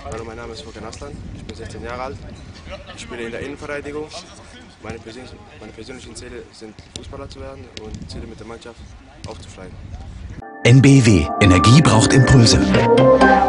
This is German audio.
Hallo, mein Name ist Furkan Aslan, ich bin 16 Jahre alt, ich spiele in der Innenverteidigung. Meine persönlichen Ziele sind, Fußballer zu werden und Ziele mit der Mannschaft aufzusteigen. NBW. Energie braucht Impulse.